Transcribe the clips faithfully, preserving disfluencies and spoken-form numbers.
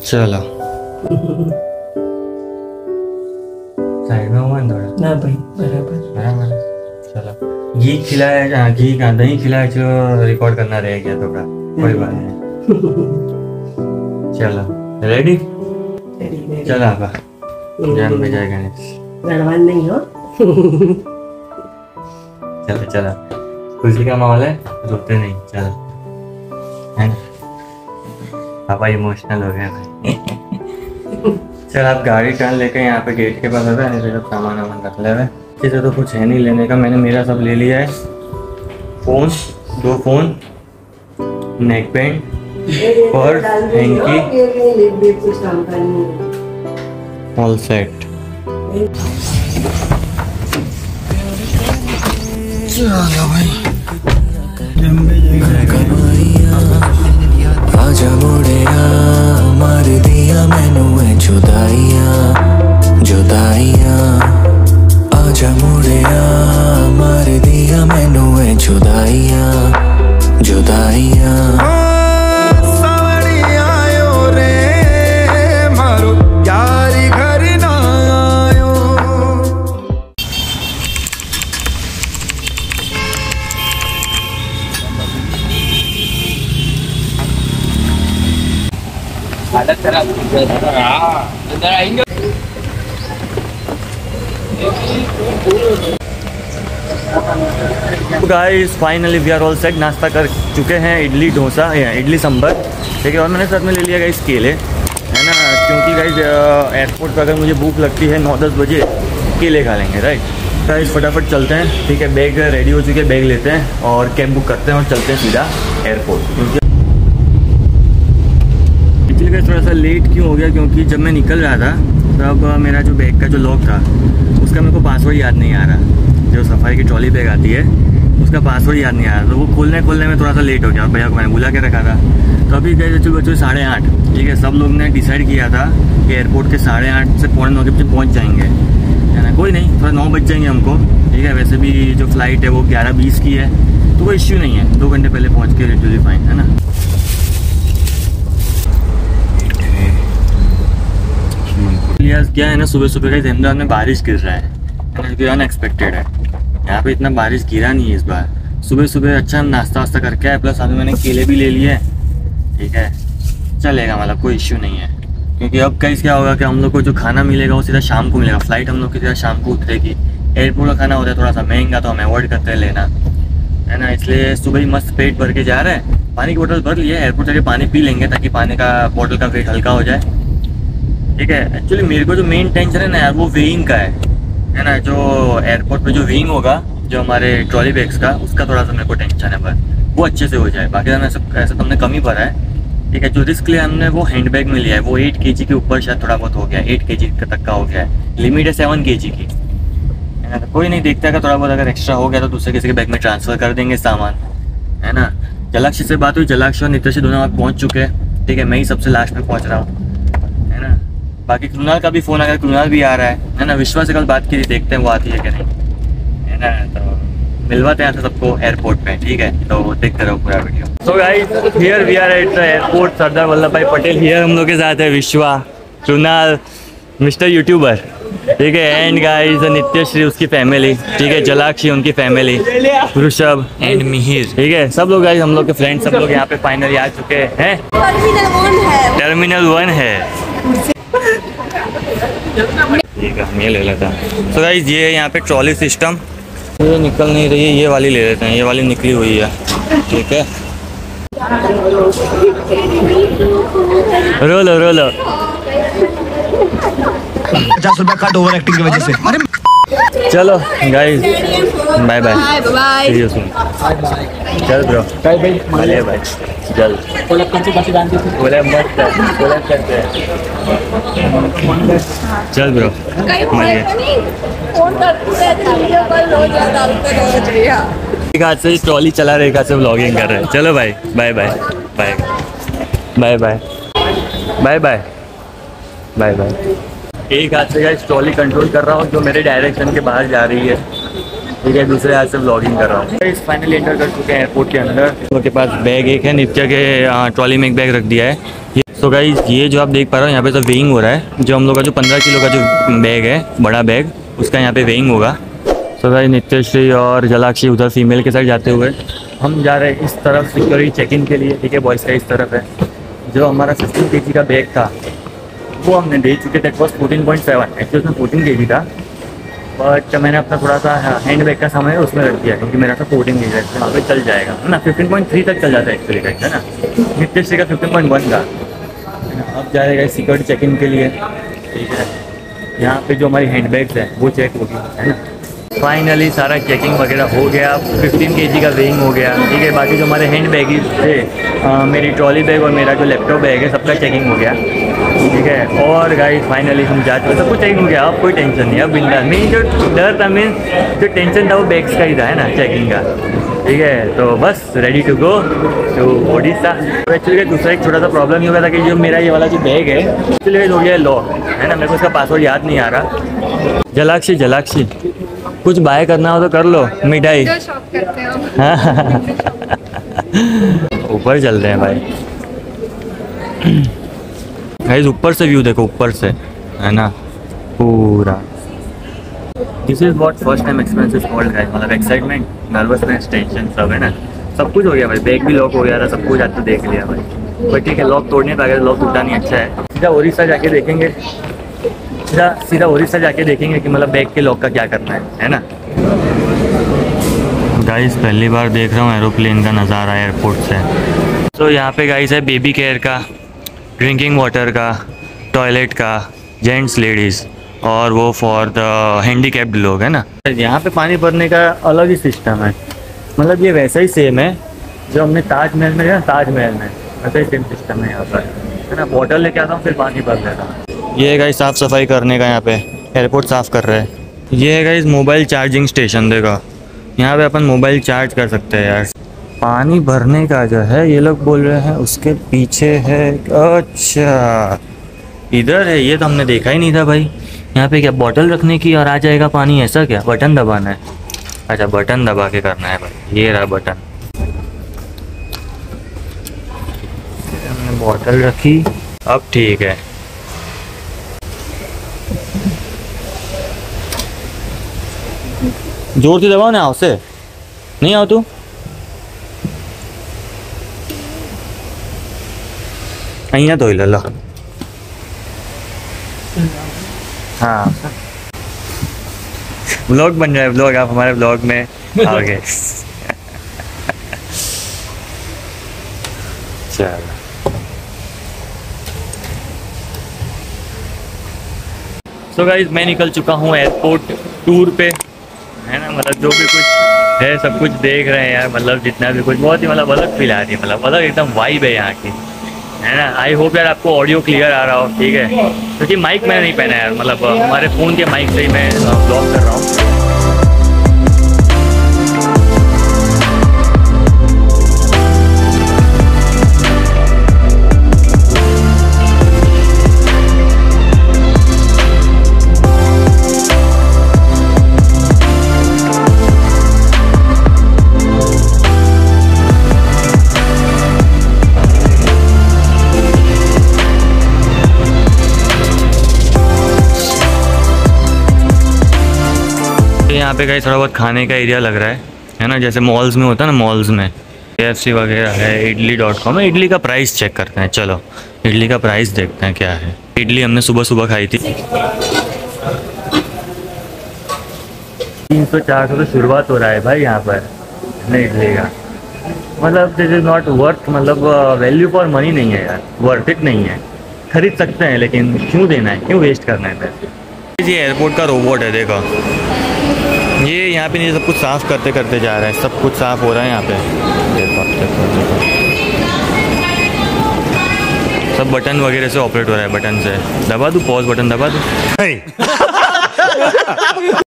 चलो साइड में हुआ थोड़ा ना भाई, बराबर बराबर। चलो घी खिलाया, घी का दही खिलाया, चलो रिकॉर्ड करना रह गया थोड़ा, कोई बात नहीं। चलो रेडी, चलो आपा जान में जाएगा नहीं, लड़वान नहीं हो। चलो चलो खुशी का माहौल है, रुकते नहीं, चलो है ना। पापा इमोशनल हो गए भाई। चल आप गाड़ी टर्न लेके यहाँ पे गेट के पास होगा, नहीं तो सब सामान वामान रख ले रहे। किसी तो कुछ है नहीं लेने का, मैंने मेरा सब ले लिया है। फोन, दो phone, neck band, purse, hanky, all set. चलो भाई आजा मुड़िया मार दिया मैनू जुदाइया जुदाइया। आजा मुड़िया मार दिया मैनू जुदाइया जुदाइया। Guys finally we are all set. नाश्ता कर चुके हैं, इडली डोसा या इडली सांभर, ठीक है। और मैंने साथ में ले लिया गाइस केले, है ना, क्योंकि गाइस एयरपोर्ट पर अगर मुझे भूख लगती है नौ दस बजे, केले खा लेंगे, राइट। गाइस फटाफट चलते हैं, ठीक है। बैग रेडी हो चुके, बैग लेते हैं और कैब बुक करते हैं और चलते हैं सीधा एयरपोर्ट। क्योंकि एक्चुअली गाइस थोड़ा सा लेट क्यों हो गया, क्योंकि जब मैं निकल रहा था तब मेरा जो बैग का जो लॉक था उसका मेरे को पासवर्ड याद नहीं आ रहा। जो सफारी की ट्रॉली बैग आती है उसका पासवर्ड याद नहीं आ रहा, तो वो खोलने खोलने में थोड़ा सा लेट हो गया। भैया को मैंने बुला के रखा था। तो अभी गए बच्चों बच्चों साढ़े आठ, ठीक है। सब लोग ने डिसाइड किया था कि एयरपोर्ट के साढ़े आठ से पौने नौ के बजे पहुँच जाएंगे, है ना। कोई नहीं, थोड़ा नौ बज जाएंगे हमको, ठीक है। वैसे भी जो फ्लाइट है वो ग्यारह बीस की है, तो कोई इश्यू नहीं है, दो घंटे पहले पहुँच के रिटुअली फाइन, है ना। क्या है ना, सुबह सुबह का अहमदाबाद में बारिश गिर रहा है, जो अनएक्सपेक्टेड है। यहाँ पे इतना बारिश गिरा नहीं है इस बार। सुबह सुबह अच्छा नाश्ता वास्ता करके आए, प्लस अभी मैंने केले भी ले लिए, ठीक है। चलेगा, मतलब कोई इश्यू नहीं है। क्योंकि अब कहीं क्या होगा कि हम लोग को जो खाना मिलेगा वो सीधा शाम को मिलेगा। फ्लाइट हम लोग की सीधा शाम को उतरेगी। एयरपोर्ट का खाना होता है थोड़ा सा महंगा, तो हम अवॉइड करते हैं लेना, है ना। इसलिए सुबह ही मस्त पेट भर के जा रहे हैं। पानी की बोतल भर लिए, एयरपोर्ट जाके पानी पी लेंगे ताकि पानी का बोतल का वेट हल्का हो जाए, ठीक है। एक्चुअली मेरे को जो मेन टेंशन है ना यार, वो वेइंग का है, है ना। जो एयरपोर्ट पे जो वेइंग होगा जो हमारे ट्रॉली बैग्स का, उसका थोड़ा सा मेरे को टेंशन है, बस वो अच्छे से हो जाए। बाकी तो ऐसा ऐसा तो हमने कम ही भरा है, ठीक है। जो रिस्क लिया हमने वो हैंड बैग में लिया है, वो एट के जी के ऊपर शायद थोड़ा बहुत हो गया, एट के जी तक का हो गया है। लिमिट है सेवन के जी की, है ना। तो कोई नहीं, देखता है थोड़ा बहुत अगर एक्स्ट्रा हो गया तो दूसरे किसी के बैग में ट्रांसफ़र कर देंगे सामान, है ना। जलाक्षी से बात हुई, जलाक्षी और नित्य दोनों आप पहुँच चुके हैं, ठीक है। मैं ही सबसे लास्ट में पहुँच रहा हूँ, है ना। बाकी कृणाल का भी फ़ोन आया, कृणाल भी आ रहा है, है ना। विश्वास से कल बात की, देखते हैं वो आती है कि नहीं, है ना। तो मिलवाते हैं सबको एयरपोर्ट पे, ठीक है। तो देखते रहो पूरा video. So guys here we are at the airport, Sardar Vallabhbhai Patel here. हम लोग के साथ है विश्वा, कृणाल, मिस्टर यूट्यूबर, ठीक है। एंड गाइस नित्यश्री उसकी फैमिली, ठीक है। जलाक्षी उनकी फैमिली, ऋषभ एंड मिहिर, ठीक है। सब लोग गाइस हम लोग के फ्रेंड सब लोग यहाँ पे फाइनली आ चुके हैं। टर्मिनल वन है, टर्मिनल वन है, ठीक है। हम ये ले लेते हैं। तो गाइस ये यहाँ पे ट्रॉली सिस्टम, ये निकल नहीं रही है, ये वाली ले लेते हैं, ये वाली निकली हुई है, ठीक है। रोलो रोलो पचास रुपया कट ओवर एक्टिंग की वजह से। चलो guys bye bye, see you soon. चल ब्रो, बाय बाय, मिले भाई, चल कोलैब करते बाकी डांस कोलैब मत कर, कोलैब करते हैं, चल ब्रो मिले। फोन करते हैं, वीडियो कॉल रोज डालते रोज भैया। एक हाथ से ट्रॉली चला रहे, एक हाथ से व्लॉगिंग कर रहे हैं। चलो भाई bye bye bye bye bye bye bye bye bye. एक हाथ से गाइस ट्रॉली कंट्रोल कर रहा हूँ जो मेरे डायरेक्शन के बाहर जा रही है, ठीक है। दूसरे हाथ से व्लॉगिंग कर रहा हूँ। गाइस फाइनली एंटर कर चुके हैं एयरपोर्ट के अंदर। उनके पास बैग एक है, नित्य के ट्रॉली में एक बैग रख दिया है। सो तो गाइस ये जो आप देख पा रहे हो यहाँ पे तो वेइंग हो रहा है, जो हम लोग का जो पंद्रह किलो का जो बैग है, बड़ा बैग, उसका यहाँ पे वेइंग होगा। तो गाइस नित्यश्री और जलाक्षी उधर फीमेल के साथ जाते हुए हम जा रहे हैं इस तरफ सिक्योरिटी चेक इन के लिए। ठीक है, बॉयज़ का इस तरफ है। जो हमारा फिफ्टीन के जी का बैग था वो हमने दे चुके थे, बस फोर्टीन पॉइंट सेवन, एक्चुअली उसमें फोर्टीन के जी था, बट मैंने अपना थोड़ा सा हैंड बैग का सामान है उसमें रख दिया क्योंकि मेरा था फोर्टीन के जी, वहाँ पे चल जाएगा है ना। फिफ्टीन पॉइंट थ्री तक चल जाता है एक्चुअली है ना, नित्यश्री का फिफ्टीन पॉइंट वन था। अब जा रहेगा सिक्योरिटी चेक इन के लिए। ठीक है, यहाँ पे जो हमारी हैंड बैग्स है वो चेक होगी है ना। फाइनली सारा चेकिंग वगैरह हो गया, फिफ्टीन केजी का वेइंग हो गया। ठीक है, बाकी जो हमारे हैंड बैगेज थे, आ, मेरी ट्रॉली बैग और मेरा जो लैपटॉप बैग है सबका चेकिंग हो गया। ठीक है, और गाइस फाइनली हम जा चुके, सब कुछ चेकिंग हो गया, अब कोई टेंशन नहीं। अब बिंदास, मेन जो डर था, मेन जो टेंशन था वो बैग्स का ही था है ना, चेकिंग का। ठीक है, तो बस ready to go to Odisha. तो एक्चुअली दूसरा एक छोटा सा प्रॉब्लम ये हो गया था कि जो मेरा ये वाला जो बैग है एक्चुअली हो गया लॉक है ना, मेरे को उसका पासवर्ड याद नहीं आ रहा। जलाक्षी जलाक्षी कुछ बाय करना हो तो कर लो, मिठाई। ऊपर चल रहे हैं भाई। गाइस ऊपर से व्यू देखो, ऊपर से है ना पूरा। This is what first time experience is called guys, मतलब एक्साइटमेंट, नर्वसनेस, टेंशन सब है ना, सब कुछ हो गया भाई। बैग भी लॉक हो गया था, सब कुछ आज तो देख लिया भाई। पर ठीक है, लॉक तोड़ने पे आ गया, लॉक टूटा नहीं, अच्छा है। सीधा उड़ीसा जाके देखेंगे, सीधा सीधा उड़ीसा जाके देखेंगे कि मतलब बैग के लॉक का क्या करना है है ना। गाइस पहली बार देख रहा हूँ एरोप्लेन का नज़ारा एयरपोर्ट से। तो यहाँ पे गाइस है बेबी केयर का, ड्रिंकिंग वाटर का, टॉयलेट का, जेंट्स लेडीज़, और वो फॉर द हैंडीकैप्ड लोग है ना। यहाँ पे पानी भरने का अलग ही सिस्टम है, मतलब ये वैसा ही सेम है जो हमने ताजमहल में है ना, ताजमहल में वैसा ही सेम सिस्टम है यहाँ पर है ना। बॉटल लेके आता हूँ फिर पानी भर लेता हूँ। ये है गाइस साफ़ सफाई करने का, यहाँ पे एयरपोर्ट साफ़ कर रहे हैं। ये है गाइस मोबाइल चार्जिंग स्टेशन, देखो यहाँ पे अपन मोबाइल चार्ज कर सकते हैं यार। पानी भरने का जो है ये लोग बोल रहे हैं उसके पीछे है। अच्छा इधर है, ये तो हमने देखा ही नहीं था भाई। यहाँ पे क्या बॉटल रखने की और आ जाएगा पानी, ऐसा क्या? बटन दबाना है? अच्छा बटन दबा के करना है भाई, ये रहा बटन। हमने बॉटल रखी, अब ठीक है। जोर से दबाओ ना, आओ से नहीं आओ तू। अहियाँ तो ही ले लो। हाँ ब्लॉग बन जाए, ब्लॉग आप हमारे ब्लॉग में आओगे। चलो सो गाइस मैं निकल चुका हूँ एयरपोर्ट टूर पे है ना। मतलब जो भी कुछ है सब कुछ देख रहे हैं यार, मतलब जितना भी कुछ बहुत ही मतलब अलग फील आ रही है, मतलब अलग एकदम वाइब है यहाँ की है ना। आई होप यार आपको ऑडियो क्लियर आ रहा हो, ठीक है, क्योंकि तो माइक मैंने नहीं पहना यार, मतलब हमारे फ़ोन के माइक से ही मैं ब्लॉग कर रहा हूँ। यहाँ पे कहीं थोड़ा बहुत खाने का एरिया लग रहा है है ना, जैसे मॉल्स में होता है ना, मॉल्स में के एफ सी वगैरह है। इडली डॉट कॉम है, इडली का प्राइस चेक करते हैं। चलो इडली का प्राइस देखते हैं क्या है। इडली हमने सुबह सुबह खाई थी, तीन सौ चार सौ से शुरुआत हो रहा है भाई यहाँ पर नहीं इडली का। मतलब दिस इज़ नॉट वर्थ, मतलब वैल्यू फॉर मनी नहीं है यार, वर्थ इट नहीं है। खरीद सकते हैं लेकिन क्यों देना है, क्यों वेस्ट करना है पैसे। ये एयरपोर्ट का रोबोट है, देखो ये यहाँ पे नहीं, सब कुछ साफ़ करते करते जा रहा है, सब कुछ साफ़ हो रहा है यहाँ पे। देखो देखो देखो सब बटन वगैरह से ऑपरेट हो रहा है, बटन से दबा दूँ, पॉज बटन दबा दूँ।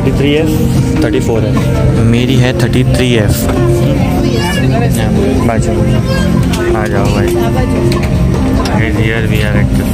Thirty three F thirty four है, मेरी है थर्टी थ्री एफ। बाजू आ जाओ भाई। हियर वी आर एट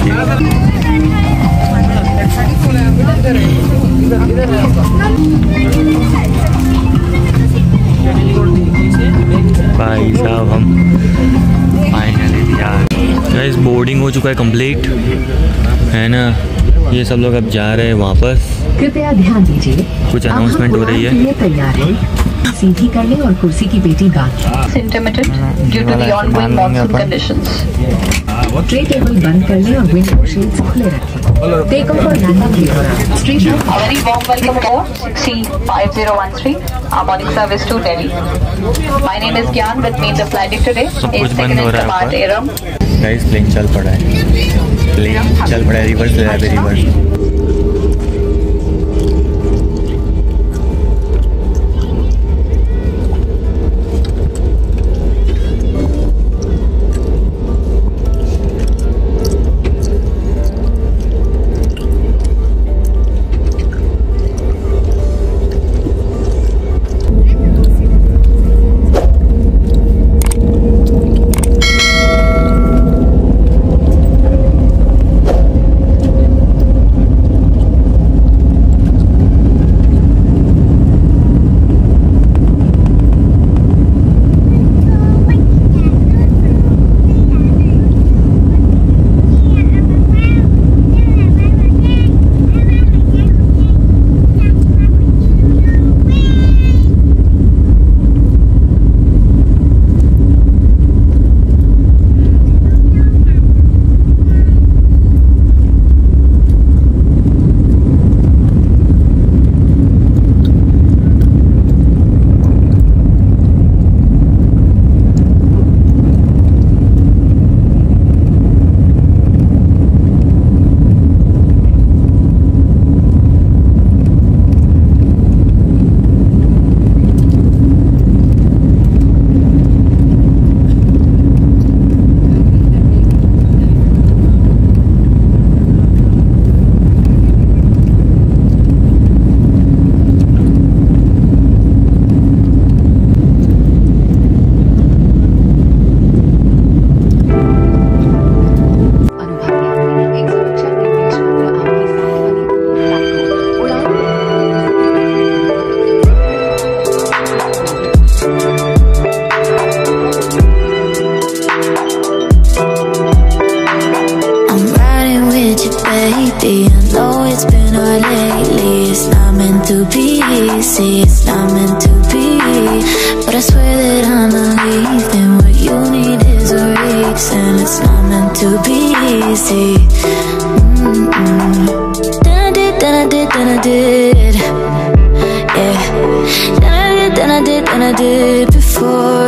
भाई साहब हम फाइनली यार गाइस बोर्डिंग हो चुका है कंप्लीट है ना। ये सब लोग अब जा रहे हैं वापस। कृपया ध्यान दीजिए, कुछ अनाउंसमेंट हो रही है। तैयार है, सीधी कर ले और कुर्सी की पेटी बांध। Intermittent due to the ongoing monsoon conditions. Tray table बंद कर ले और विंडो शील्ड्स खुले रखें। टेक ऑफ और लैंडिंग भी हो रहा है। Street A very warm welcome aboard six C five zero one three, our morning service to Delhi. My name is Gyan. With me in the flight deck today सब is कुछ second बंद in हो रहा है command ऊपर। Aram. Guys plane चल पड़ा है, प्लेन चल पड़ा है, रिवर्स ले रहा है reverse. It's not meant to be, but I swear that I'm not leaving. What you need is a reason. It's not meant to be easy. Mm-mm. Then I did, then I did, then I did. Yeah. Then I did, then I did, then I did before.